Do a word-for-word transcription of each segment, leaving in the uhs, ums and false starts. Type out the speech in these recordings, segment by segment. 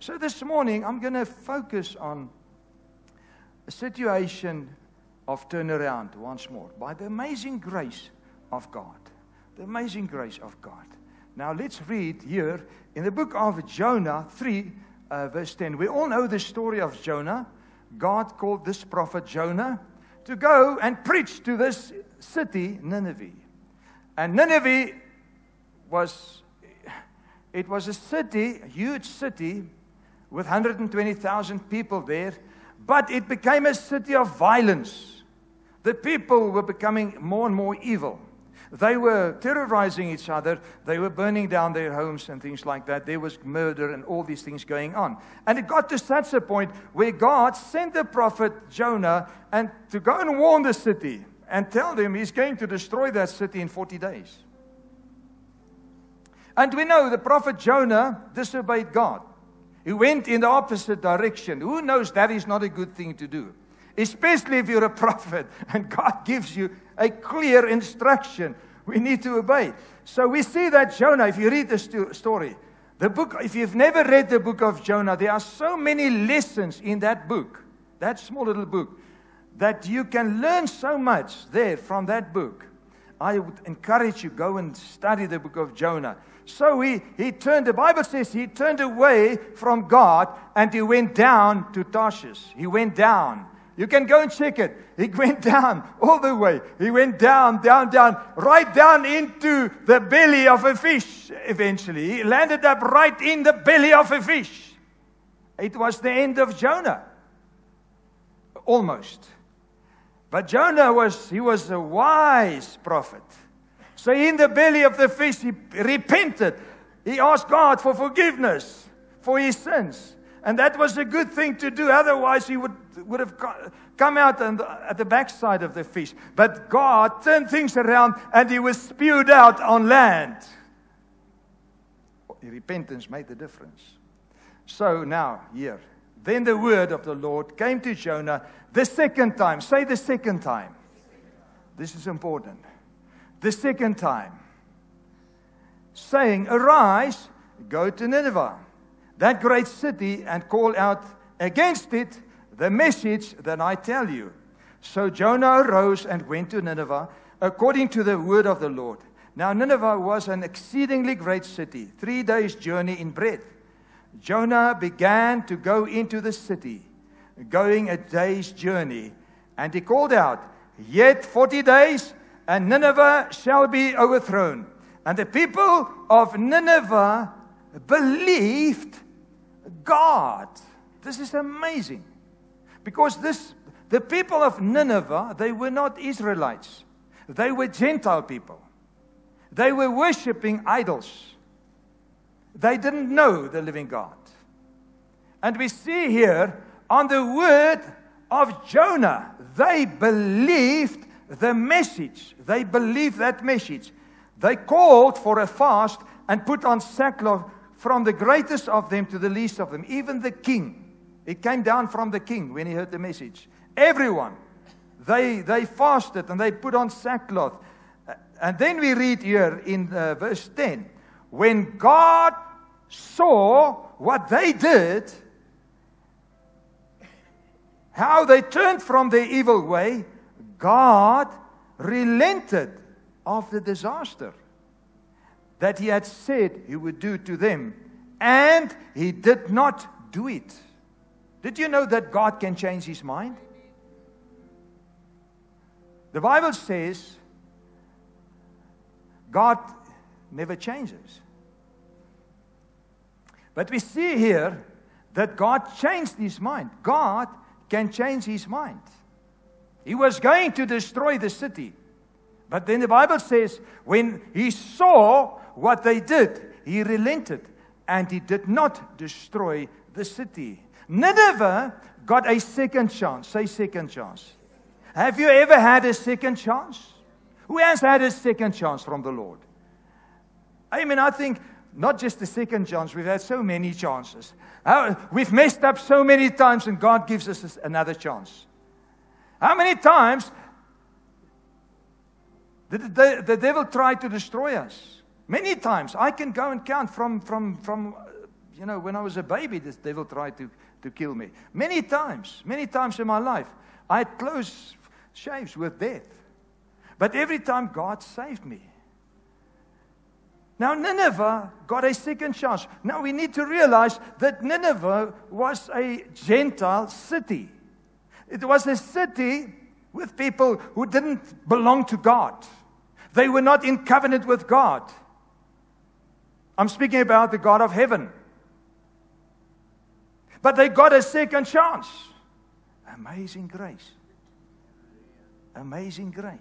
So this morning, I'm going to focus on a situation of turnaround once more by the amazing grace of God. The amazing grace of God. Now let's read here in the book of Jonah three, uh, verse ten. We all know the story of Jonah. God called this prophet Jonah to go and preach to this city, Nineveh. And Nineveh was, it was a city, a huge city, with one hundred twenty thousand people there, but it became a city of violence. The people were becoming more and more evil. They were terrorizing each other. They were burning down their homes and things like that. There was murder and all these things going on. And it got to such a point where God sent the prophet Jonah and to go and warn the city and tell them he's going to destroy that city in forty days. And we know the prophet Jonah disobeyed God. He went in the opposite direction. Who knows that is not a good thing to do? Especially if you're a prophet and God gives you a clear instruction. We need to obey. So we see that Jonah, if you read the sto- story, the book, if you've never read the book of Jonah, there are so many lessons in that book, that small little book, that you can learn so much there from that book. I would encourage you, go and study the book of Jonah. So he, he turned, the Bible says he turned away from God and he went down to Tarshish. He went down. You can go and check it. He went down all the way. He went down, down, down, right down into the belly of a fish eventually. He landed up right in the belly of a fish. It was the end of Jonah. Almost. But Jonah was, he was a wise prophet. So in the belly of the fish, he repented. He asked God for forgiveness for his sins. And that was a good thing to do. Otherwise, he would, would have come out on the, at the backside of the fish. But God turned things around and he was spewed out on land. Repentance made the difference. So now, here. Then the word of the Lord came to Jonah the second time. Say the second time. This is important. The second time. Saying, arise, go to Nineveh, that great city, and call out against it the message that I tell you. So Jonah arose and went to Nineveh according to the word of the Lord. Now Nineveh was an exceedingly great city, three days' journey in breadth. Jonah began to go into the city, going a day's journey, and he called out, yet forty days, and Nineveh shall be overthrown. And the people of Nineveh believed God. This is amazing. Because this, the people of Nineveh, they were not Israelites. They were Gentile people. They were worshiping idols. They didn't know the living God. And we see here on the word of Jonah, they believed the message. They believed that message. They called for a fast and put on sackcloth from the greatest of them to the least of them. Even the king. It came down from the king when he heard the message. Everyone. They, they fasted and they put on sackcloth. And then we read here in uh, verse ten. When God saw what they did, how they turned from their evil way, God relented of the disaster that he had said he would do to them. And he did not do it. Did you know that God can change his mind? The Bible says God never changes. But we see here that God changed his mind. God can change his mind. He was going to destroy the city. But then the Bible says, when he saw what they did, he relented. And he did not destroy the city. Nineveh got a second chance. Say second chance. Have you ever had a second chance? Who has had a second chance from the Lord? I mean, I think not just a second chance. We've had so many chances. How, we've messed up so many times and God gives us another chance. How many times did the, the devil try to destroy us? Many times. I can go and count from, from, from you know, when I was a baby, this devil tried to, to kill me. Many times, many times in my life, I had close shaves with death. But every time God saved me. Now Nineveh got a second chance. Now we need to realize that Nineveh was a Gentile city. It was a city with people who didn't belong to God. They were not in covenant with God. I'm speaking about the God of heaven. But they got a second chance. Amazing grace. Amazing grace.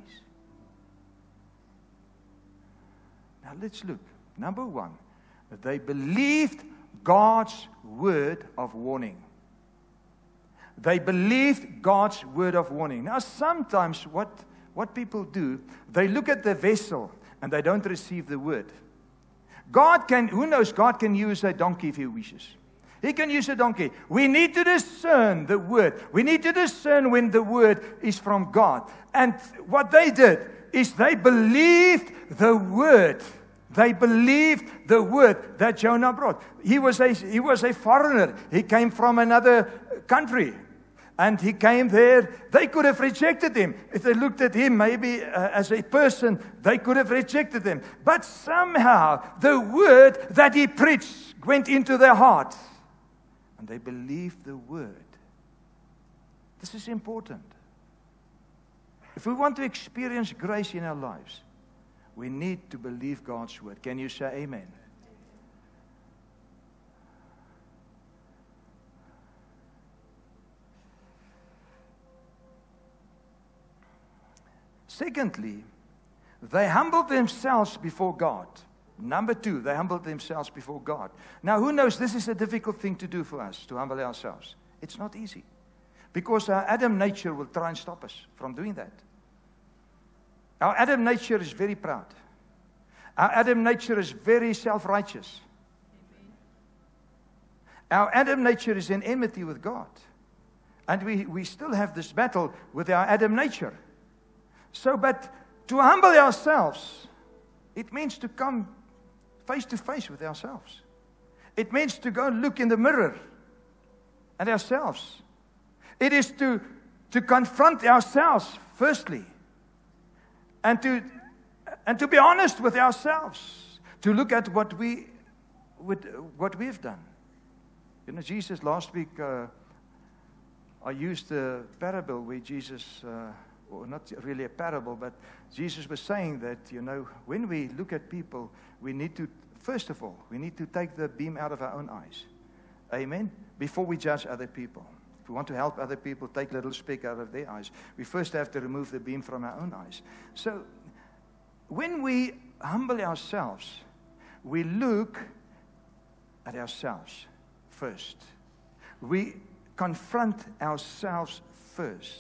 Now let's look. Number one, they believed God's word of warning. They believed God's word of warning. Now sometimes what, what people do, they look at the vessel and they don't receive the word. God can, who knows, God can use a donkey if He wishes. He can use a donkey. We need to discern the word. We need to discern when the word is from God. And what they did is they believed the word. They believed the word that Jonah brought. He was a, he was a foreigner. He came from another country. And he came there. They could have rejected him. If they looked at him maybe uh, as a person, they could have rejected him. But somehow the word that he preached went into their heart. And they believed the word. This is important. If we want to experience grace in our lives, we need to believe God's word. Can you say amen? Secondly, they humbled themselves before God. Number two, they humbled themselves before God. Now, who knows, this is a difficult thing to do for us, to humble ourselves. It's not easy. Because our Adam nature will try and stop us from doing that. Our Adam nature is very proud. Our Adam nature is very self-righteous. Our Adam nature is in enmity with God. And we, we still have this battle with our Adam nature. So, but to humble ourselves, it means to come face to face with ourselves. It means to go and look in the mirror at ourselves. It is to, to confront ourselves, firstly. And to, and to be honest with ourselves. To look at what, we, what we've done. You know, Jesus, last week, uh, I used a parable where Jesus... Uh, Or not really a parable, but Jesus was saying that, you know, when we look at people, we need to, first of all, we need to take the beam out of our own eyes. Amen? Before we judge other people. If we want to help other people take little speck out of their eyes, we first have to remove the beam from our own eyes. So, when we humble ourselves, we look at ourselves first. We confront ourselves first.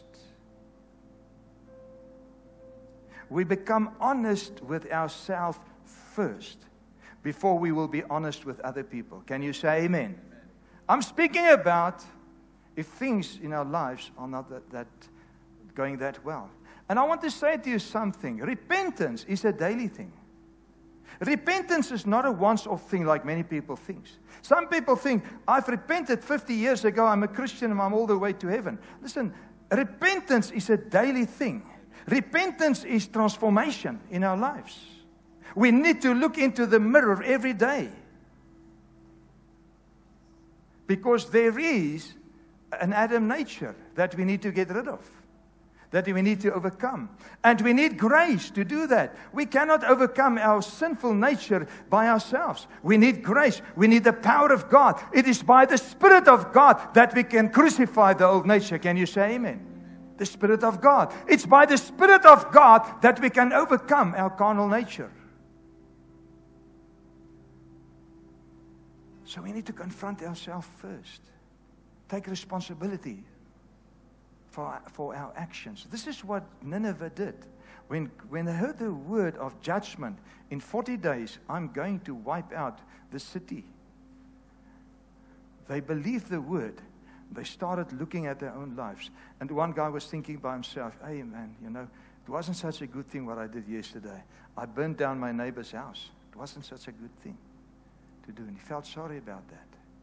We become honest with ourselves first before we will be honest with other people. Can you say amen? Amen. I'm speaking about if things in our lives are not that, that going that well. And I want to say to you something. Repentance is a daily thing. Repentance is not a once-off thing like many people think. Some people think, I've repented fifty years ago, I'm a Christian and I'm all the way to heaven. Listen, repentance is a daily thing. Repentance is transformation in our lives. We need to look into the mirror every day. Because there is an Adam nature that we need to get rid of. That we need to overcome. And we need grace to do that. We cannot overcome our sinful nature by ourselves. We need grace. We need the power of God. It is by the Spirit of God that we can crucify the old nature. Can you say amen? The Spirit of God. It's by the Spirit of God that we can overcome our carnal nature. So we need to confront ourselves first. Take responsibility for our, for our actions. This is what Nineveh did. When, when they heard the word of judgment, in forty days, I'm going to wipe out the city. They believed the word. They started looking at their own lives. And one guy was thinking by himself, hey man, you know, it wasn't such a good thing what I did yesterday. I burned down my neighbor's house. It wasn't such a good thing to do. And he felt sorry about that.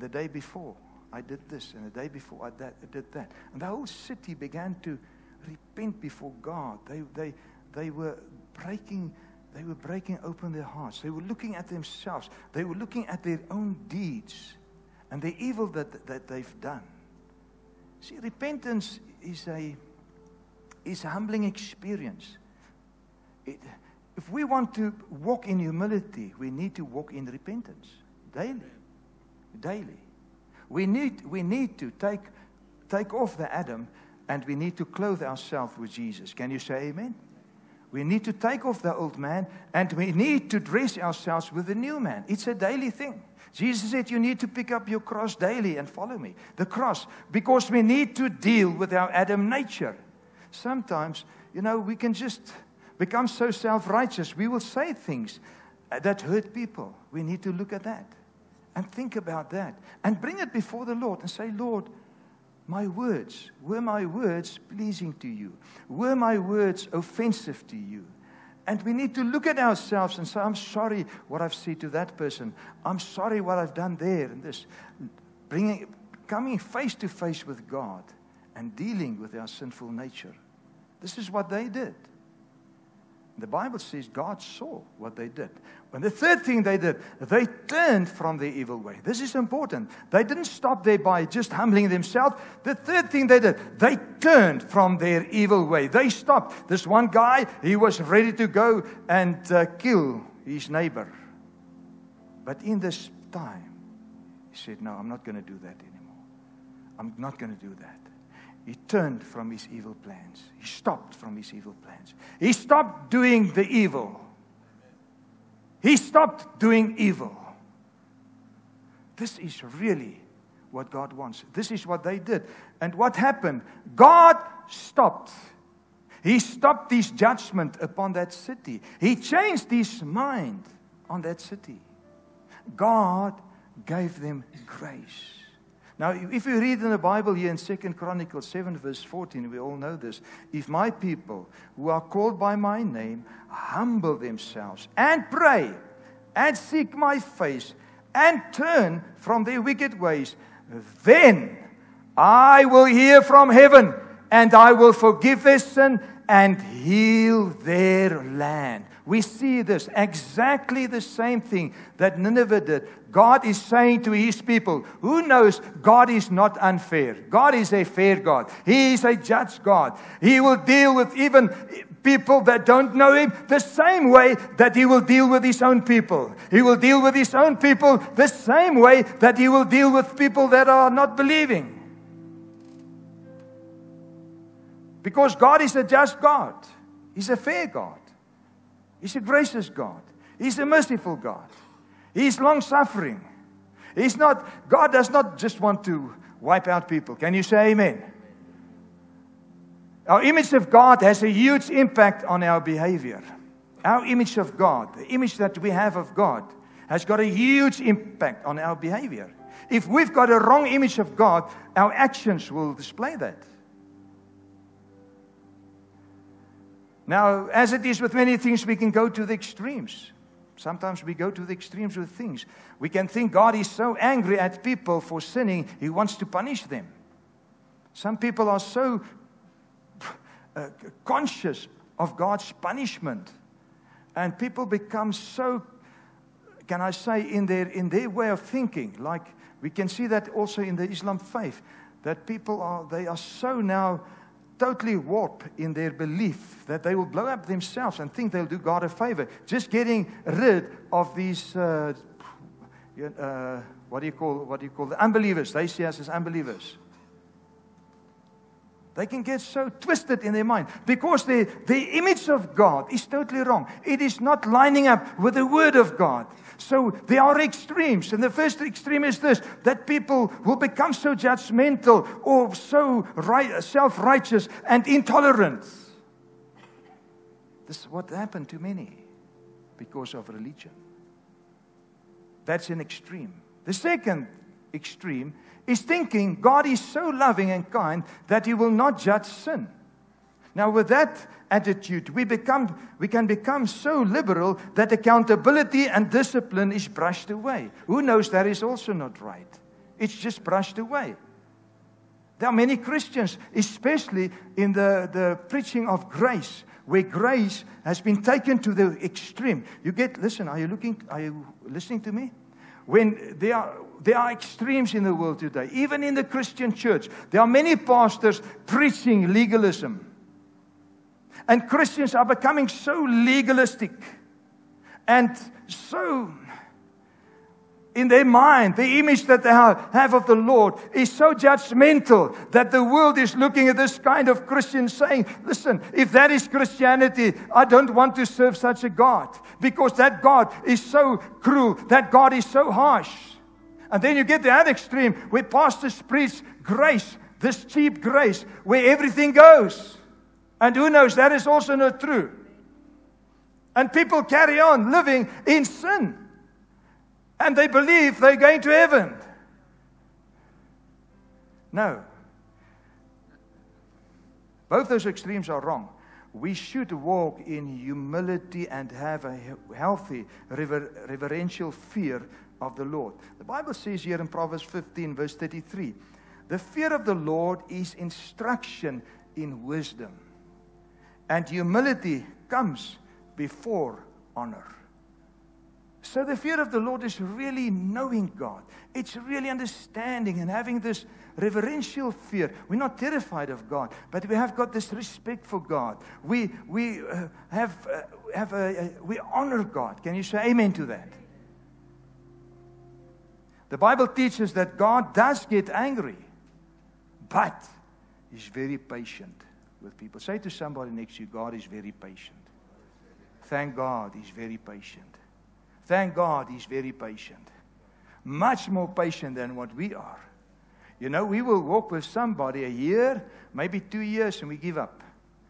the day before I did this, and the day before I, that, I did that. And the whole city began to repent before God. They, they, they were breaking, they were breaking open their hearts. They were looking at themselves. They were looking at their own deeds and the evil that, that they've done. See, repentance is a, is a humbling experience. It, if we want to walk in humility, we need to walk in repentance daily. Daily. We need, we need to take, take off the Adam, and we need to clothe ourselves with Jesus. Can you say amen? We need to take off the old man, and we need to dress ourselves with the new man. It's a daily thing. Jesus said you need to pick up your cross daily and follow me. The cross, because we need to deal with our Adam nature. Sometimes, you know, we can just become so self-righteous. We will say things that hurt people. We need to look at that and think about that and bring it before the Lord and say, Lord, my words, were my words pleasing to you? Were my words offensive to you? And we need to look at ourselves and say, I'm sorry what I've said to that person. I'm sorry what I've done there and this. Bringing, coming face to face with God and dealing with our sinful nature. This is what they did. The Bible says God saw what they did. And the third thing they did, they turned from their evil way. This is important. They didn't stop there by just humbling themselves. The third thing they did, they turned from their evil way. They stopped. This one guy, he was ready to go and uh, kill his neighbor. But in this time, he said, no, I'm not going to do that anymore. I'm not going to do that. He turned from his evil plans. He stopped from his evil plans. He stopped doing the evil. He stopped doing evil. This is really what God wants. This is what they did. And what happened? God stopped. He stopped his judgment upon that city. He changed his mind on that city. God gave them grace. Now, if you read in the Bible here in Second Chronicles seven, verse fourteen, we all know this. If my people who are called by my name humble themselves and pray and seek my face and turn from their wicked ways, then I will hear from heaven and I will forgive their sin and heal their land. We see this, exactly the same thing that Nineveh did. God is saying to his people, who knows God is not unfair. God is a fair God. He is a just God. He will deal with even people that don't know him the same way that he will deal with his own people. He will deal with his own people the same way that he will deal with people that are not believing. Because God is a just God. He's a fair God. He's a gracious God. He's a merciful God. He's long-suffering. He's not, God does not just want to wipe out people. Can you say amen? Our image of God has a huge impact on our behavior. Our image of God, the image that we have of God, has got a huge impact on our behavior. If we've got a wrong image of God, our actions will display that. Now, as it is with many things, we can go to the extremes. Sometimes we go to the extremes with things. We can think God is so angry at people for sinning, He wants to punish them. Some people are so uh, conscious of God's punishment. And people become so, can I say, in their, in their way of thinking. Like, we can see that also in the Islam faith. That people are, they are so now totally warped in their belief that they will blow up themselves and think they'll do God a favor. Just getting rid of these, uh, uh, what do you call, what do you call the unbelievers? They see us as unbelievers. They can get so twisted in their mind because the, the image of God is totally wrong. It is not lining up with the Word of God. So there are extremes. And the first extreme is this, that people will become so judgmental or so right, self-righteous and intolerant. This is what happened to many because of religion. That's an extreme. The second extreme is thinking God is so loving and kind that He will not judge sin. Now, with that attitude, we become, we can become so liberal that accountability and discipline is brushed away. Who knows that is also not right? It's just brushed away. There are many Christians, especially in the, the preaching of grace, where grace has been taken to the extreme. You get, listen, are you looking, are you listening to me? When there are, there are extremes in the world today, even in the Christian church, there are many pastors preaching legalism. And Christians are becoming so legalistic and so, in their mind, the image that they have of the Lord is so judgmental that the world is looking at this kind of Christian saying, listen, if that is Christianity, I don't want to serve such a God, because that God is so cruel, that God is so harsh. And then you get the other extreme where pastors preach grace, this cheap grace, where everything goes. And who knows, that is also not true. And people carry on living in sin. And they believe they're going to heaven. No. Both those extremes are wrong. We should walk in humility and have a healthy, rever- reverential fear of the Lord. The Bible says here in Proverbs fifteen, verse thirty-three, the fear of the Lord is instruction in wisdom, and humility comes before honor. So the fear of the Lord is really knowing God. It's really understanding and having this reverential fear. We're not terrified of God, but we have got this respect for God. We we uh, have uh, have a, a we honor God. Can you say amen to that? The Bible teaches that God does get angry, but He's very patient with people. Say to somebody next to you, God is very patient. Thank God He's very patient. Thank God He's very patient. Much more patient than what we are. You know, we will walk with somebody a year, maybe two years, and we give up.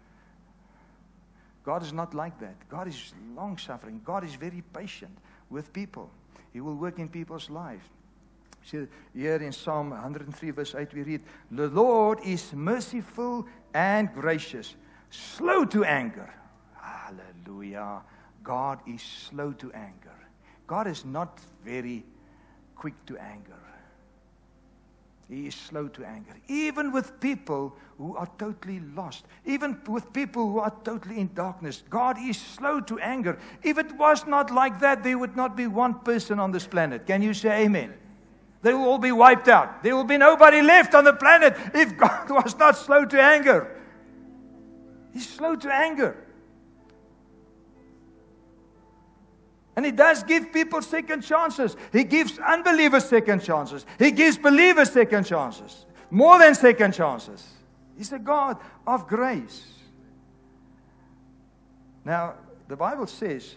God is not like that. God is long-suffering. God is very patient with people. He will work in people's lives. See, here in Psalm one hundred three, verse eight, we read, the Lord is merciful and gracious, slow to anger. Hallelujah. God is slow to anger. God is not very quick to anger. He is slow to anger. Even with people who are totally lost. Even with people who are totally in darkness. God is slow to anger. If it was not like that, there would not be one person on this planet. Can you say amen? They will all be wiped out. There will be nobody left on the planet if God was not slow to anger. He's slow to anger. And He does give people second chances. He gives unbelievers second chances. He gives believers second chances. More than second chances. He's a God of grace. Now, the Bible says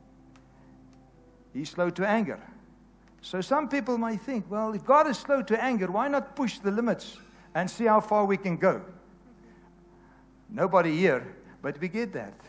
He's slow to anger. So some people might think, well, if God is slow to anger, why not push the limits and see how far we can go? Nobody here, but we get that.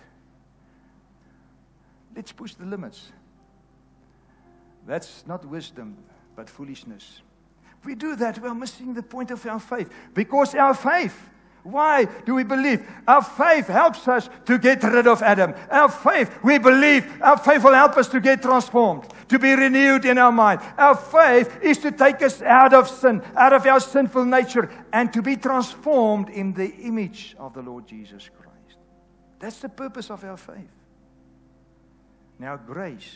Let's push the limits. That's not wisdom, but foolishness. If we do that, we're missing the point of our faith. Because our faith, why do we believe? Our faith helps us to get rid of Adam. Our faith, we believe, our faith will help us to get transformed, to be renewed in our mind. Our faith is to take us out of sin, out of our sinful nature, and to be transformed in the image of the Lord Jesus Christ. That's the purpose of our faith. Now, grace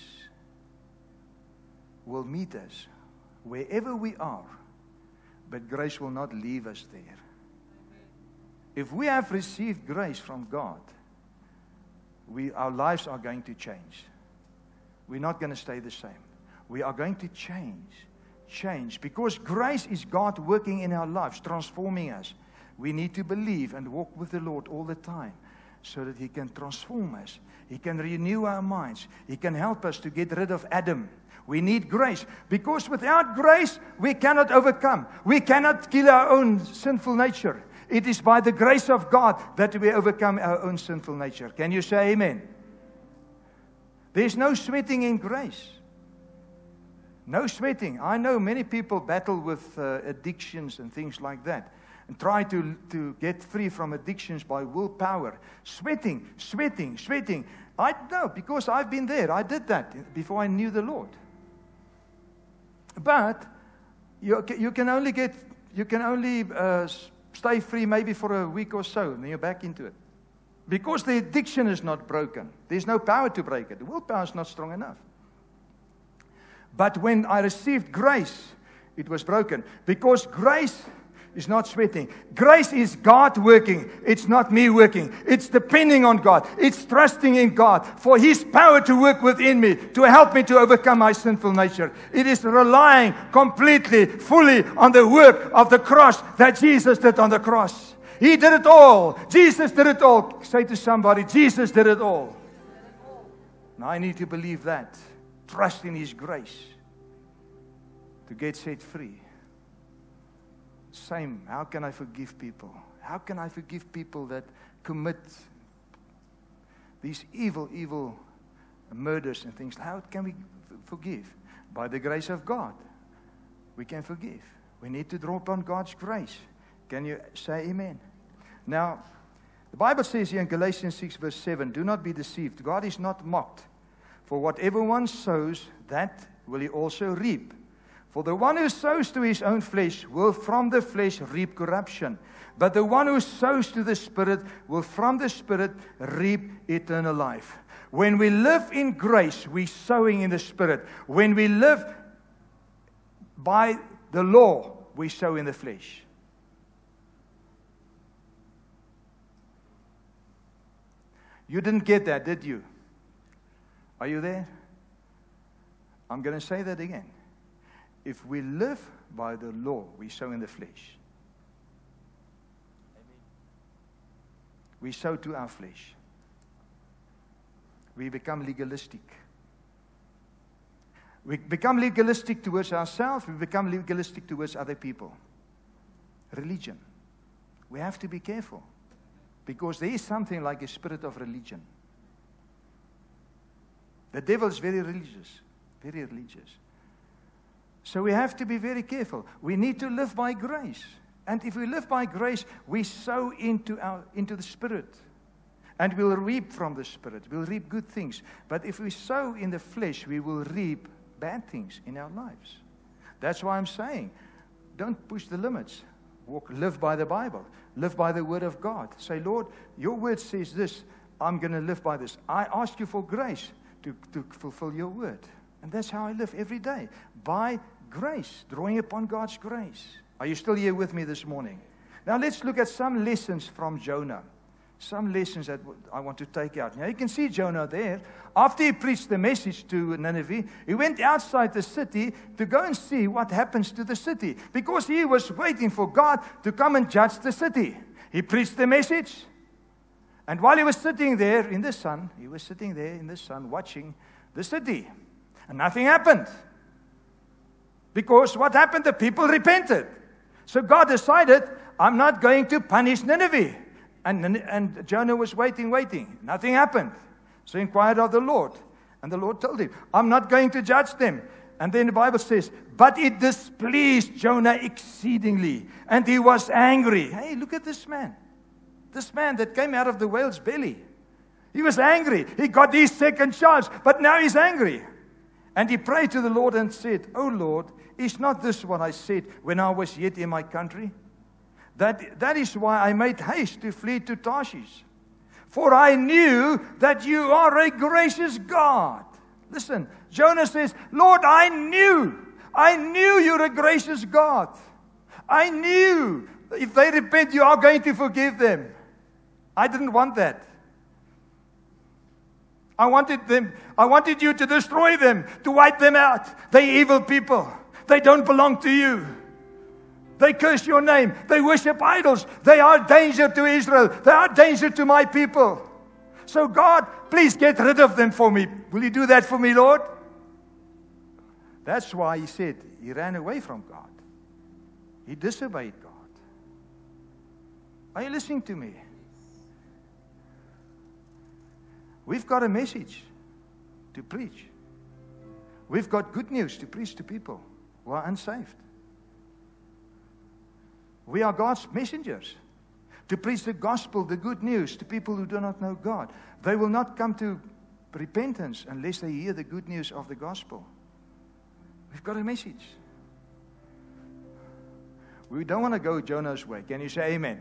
will meet us wherever we are, but grace will not leave us there. If we have received grace from God, we, our lives are going to change. We're not going to stay the same. We are going to change. Change. Because grace is God working in our lives, transforming us. We need to believe and walk with the Lord all the time so that He can transform us. He can renew our minds. He can help us to get rid of Adam. We need grace. Because without grace, we cannot overcome. We cannot kill our own sinful nature. It is by the grace of God that we overcome our own sinful nature. Can you say amen? There's no sweating in grace. No sweating. I know many people battle with uh, addictions and things like that. And try to, to get free from addictions by willpower. Sweating, sweating, sweating. I know, because I've been there. I did that before I knew the Lord. But you, you can only get, you can only uh, stay free maybe for a week or so, and then you're back into it. Because the addiction is not broken. There's no power to break it. The willpower is not strong enough. But when I received grace, it was broken. Because grace is not sweating. Grace is God working. It's not me working. It's depending on God. It's trusting in God for His power to work within me, to help me to overcome my sinful nature. It is relying completely, fully on the work of the cross that Jesus did on the cross. He did it all. Jesus did it all. Say to somebody, Jesus did it all. Now I need to believe that. Trust in His grace to get set free. Same, how can I forgive people? How can I forgive people that commit these evil, evil murders and things? How can we forgive? By the grace of God, we can forgive. We need to draw upon God's grace. Can you say amen? Now, the Bible says here in Galatians six verse seven, do not be deceived. God is not mocked. For whatever one sows, that will he also reap. For the one who sows to his own flesh will from the flesh reap corruption. But the one who sows to the Spirit will from the Spirit reap eternal life. When we live in grace, we're sowing in the Spirit. When we live by the law, we sow in the flesh. You didn't get that, did you? Are you there? I'm going to say that again. If we live by the law, we sow in the flesh. Amen. We sow to our flesh. We become legalistic. We become legalistic towards ourselves. We become legalistic towards other people. Religion. We have to be careful. Because there is something like a spirit of religion. The devil is very religious. Very religious. So we have to be very careful. We need to live by grace. And if we live by grace, we sow into our into the Spirit. And we'll reap from the Spirit. We'll reap good things. But if we sow in the flesh, we will reap bad things in our lives. That's why I'm saying, don't push the limits. Walk, live by the Bible. Live by the Word of God. Say, Lord, your Word says this. I'm going to live by this. I ask you for grace to, to fulfill your Word. And that's how I live every day. By grace. Drawing upon God's grace. Are you still here with me this morning? Now let's look at some lessons from Jonah. Some lessons that I want to take out. Now you can see Jonah there. After he preached the message to Nineveh, he went outside the city to go and see what happens to the city. Because he was waiting for God to come and judge the city. He preached the message. And while he was sitting there in the sun, he was sitting there in the sun watching the city. And nothing happened. Because what happened? The people repented. So God decided, I'm not going to punish Nineveh. And, and Jonah was waiting, waiting. Nothing happened. So he inquired of the Lord. And the Lord told him, I'm not going to judge them. And then the Bible says, but it displeased Jonah exceedingly. And he was angry. Hey, look at this man. This man that came out of the whale's belly. He was angry. He got his second chance. But now he's angry. And he prayed to the Lord and said, Oh Lord, is not this what I said when I was yet in my country? That, that is why I made haste to flee to Tarshish. For I knew that you are a gracious God. Listen, Jonah says, Lord, I knew. I knew you're a gracious God. I knew if they repent, you are going to forgive them. I didn't want that. I wanted them, I wanted you to destroy them, to wipe them out. They're evil people. They don't belong to you. They curse your name. They worship idols. They are danger to Israel. They are danger to my people. So God, please get rid of them for me. Will you do that for me, Lord? That's why he said he ran away from God. He disobeyed God. Are you listening to me? We've got a message to preach. We've got good news to preach to people who are unsaved. We are God's messengers to preach the gospel, the good news to people who do not know God. They will not come to repentance unless they hear the good news of the gospel. We've got a message. We don't want to go Jonah's way. Can you say amen?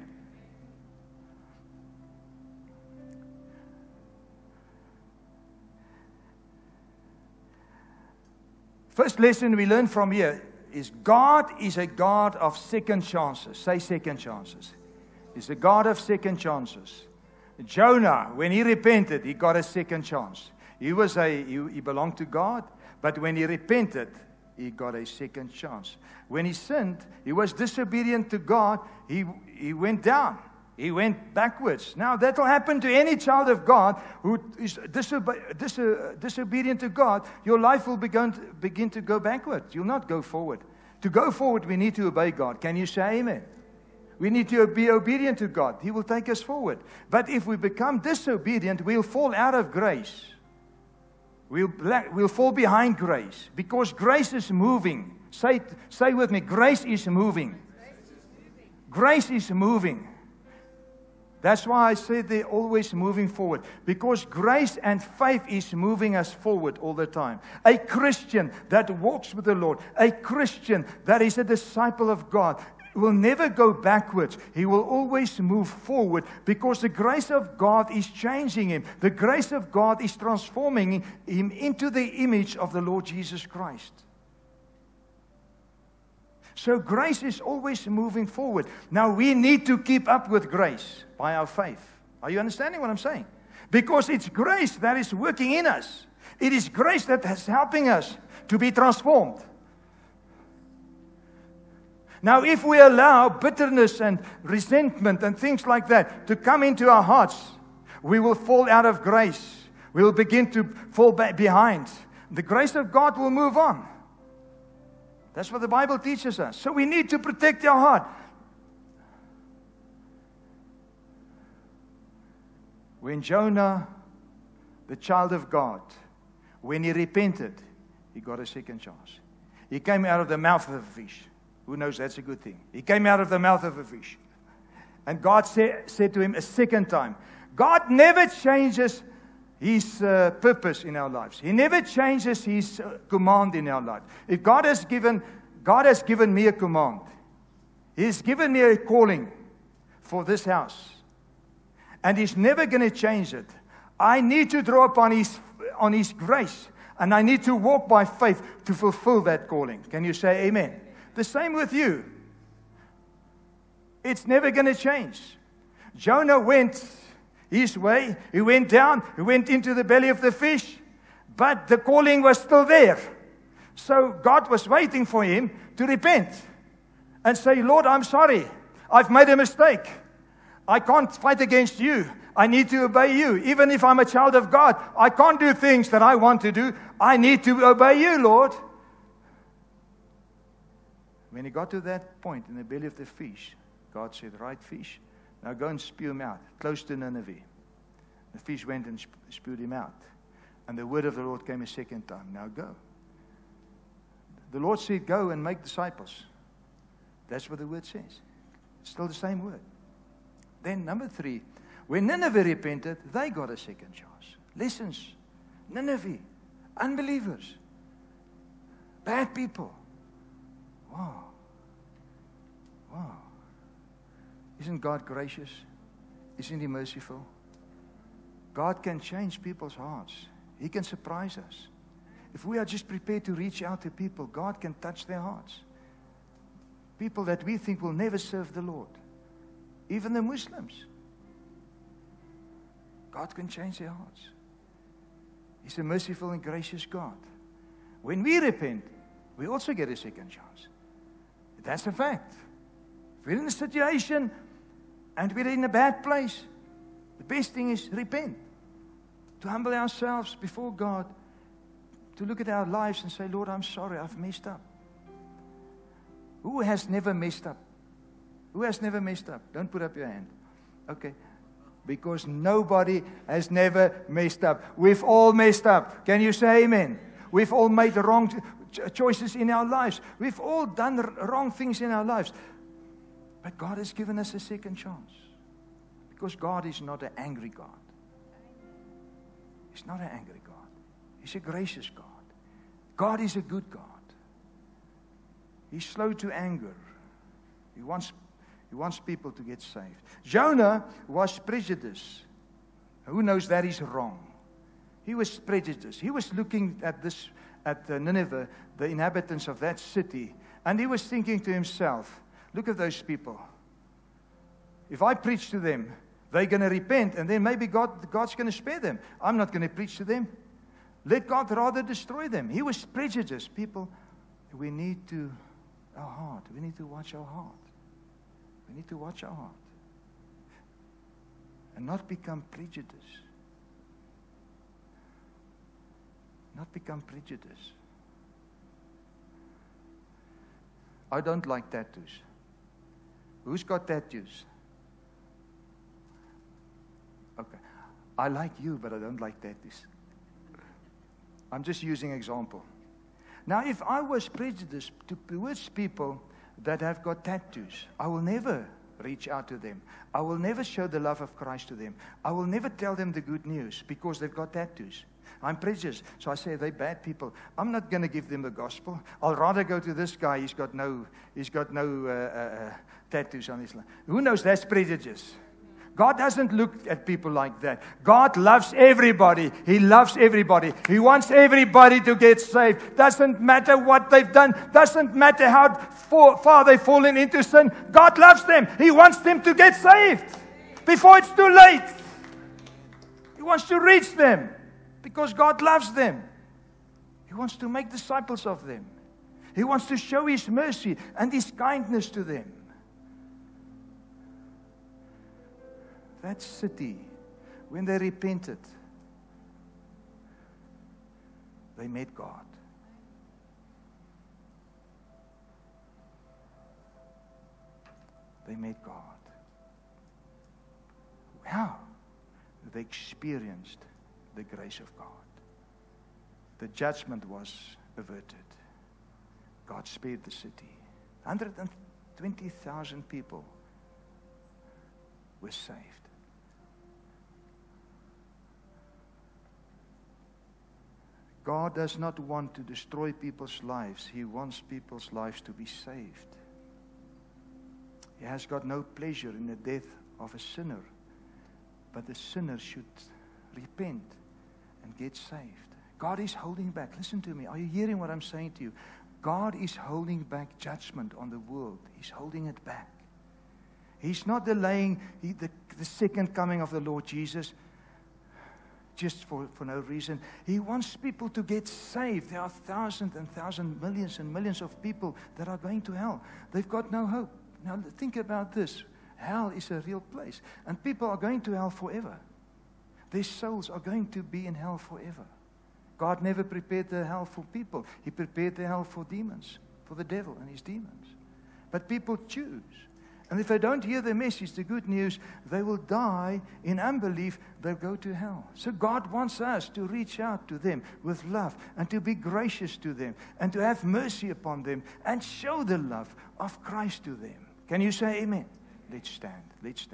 First lesson we learn from here is God is a God of second chances. Say second chances. He's a God of second chances. Jonah, when he repented, he got a second chance. He was a he, he belonged to God, but when he repented, he got a second chance. When he sinned, he was disobedient to God. He he went down. He went backwards. Now, that will happen to any child of God who is disobe- dis- disobedient to God. Your life will begin to, begin to go backward. You'll not go forward. To go forward, we need to obey God. Can you say amen? We need to be obedient to God. He will take us forward. But if we become disobedient, we'll fall out of grace. We'll, we'll fall behind grace. Because grace is moving. Say, say with me, grace is moving. Grace is moving. That's why I say they're always moving forward. Because grace and faith is moving us forward all the time. A Christian that walks with the Lord, a Christian that is a disciple of God, will never go backwards. He will always move forward because the grace of God is changing him. The grace of God is transforming him into the image of the Lord Jesus Christ. So grace is always moving forward. Now we need to keep up with grace by our faith. Are you understanding what I'm saying? Because it's grace that is working in us. It is grace that is helping us to be transformed. Now if we allow bitterness and resentment and things like that to come into our hearts, we will fall out of grace. We will begin to fall back behind. The grace of God will move on. That's what the Bible teaches us. So we need to protect our heart. When Jonah, the child of God, when he repented, he got a second chance. He came out of the mouth of a fish. Who knows that's a good thing? He came out of the mouth of a fish. And God say, said to him a second time, God never changes His uh, purpose in our lives. He never changes His uh, command in our life. If God has given, God has given me a command. He's given me a calling for this house. And He's never going to change it. I need to draw upon His, on His grace. And I need to walk by faith to fulfill that calling. Can you say amen? The same with you. It's never going to change. Jonah went his way. He went down. He went into the belly of the fish. But the calling was still there. So God was waiting for him to repent. And say, Lord, I'm sorry. I've made a mistake. I can't fight against you. I need to obey you. Even if I'm a child of God, I can't do things that I want to do. I need to obey you, Lord. When he got to that point in the belly of the fish, God said, right fish, now go and spew him out, close to Nineveh. The fish went and spewed him out. And the word of the Lord came a second time, now go. The Lord said, go and make disciples. That's what the word says. It's still the same word. Then number three, when Nineveh repented, they got a second chance. Lessons. Nineveh, unbelievers, bad people. Wow. Wow. Isn't God gracious? Isn't He merciful? God can change people's hearts. He can surprise us. If we are just prepared to reach out to people, God can touch their hearts. People that we think will never serve the Lord. Even the Muslims. God can change their hearts. He's a merciful and gracious God. When we repent, we also get a second chance. That's a fact. If we're in a situation and we're in a bad place, the best thing is repent. To humble ourselves before God. To look at our lives and say, Lord, I'm sorry, I've messed up. Who has never messed up? Who has never messed up? Don't put up your hand. Okay. Because nobody has never messed up. We've all messed up. Can you say amen? We've all made the wrong choices in our lives. We've all done wrong things in our lives. But God has given us a second chance. Because God is not an angry God. He's not an angry God. He's a gracious God. God is a good God. He's slow to anger. He wants, he wants people to get saved. Jonah was prejudiced. Who knows that is wrong? He was prejudiced. He was looking at this, at Nineveh, the inhabitants of that city, and he was thinking to himself, look at those people. If I preach to them, they're going to repent, and then maybe God, God's going to spare them. I'm not going to preach to them. Let God rather destroy them. He was prejudiced. People, we need to, our heart, we need to watch our heart. We need to watch our heart. And not become prejudiced. Not become prejudiced. I don't like tattoos. Who's got tattoos? Okay. I like you, but I don't like tattoos. I'm just using example. Now, if I was prejudiced towards people that have got tattoos, I will never reach out to them. I will never show the love of Christ to them. I will never tell them the good news because they've got tattoos. I'm prejudiced, so I say they're bad people. I'm not going to give them the gospel. I'll rather go to this guy. He's got no, he's got no uh, uh, tattoos on his life. Who knows? That's prejudice. God doesn't look at people like that. God loves everybody. He loves everybody. He wants everybody to get saved. Doesn't matter what they've done. Doesn't matter how far they've fallen into sin. God loves them. He wants them to get saved before it's too late. He wants to reach them because God loves them. He wants to make disciples of them. He wants to show His mercy and His kindness to them. That city, when they repented, they met God. They met God. How? They experienced the grace of God. The judgment was averted. God spared the city. one hundred twenty thousand people were saved. God does not want to destroy people's lives. He wants people's lives to be saved. He has got no pleasure in the death of a sinner. But the sinner should repent and get saved. God is holding back. Listen to me. Are you hearing what I'm saying to you? God is holding back judgment on the world. He's holding it back. He's not delaying the, the, the second coming of the Lord Jesus just for, for no reason. He wants people to get saved. There are thousands and thousands, millions and millions of people that are going to hell. They've got no hope. Now think about this. Hell is a real place. And people are going to hell forever. Their souls are going to be in hell forever. God never prepared the hell for people. He prepared the hell for demons, for the devil and his demons. But people choose. And if they don't hear the message, the good news, they will die in unbelief. They'll go to hell. So God wants us to reach out to them with love and to be gracious to them and to have mercy upon them and show the love of Christ to them. Can you say amen? Let's stand. Let's stand.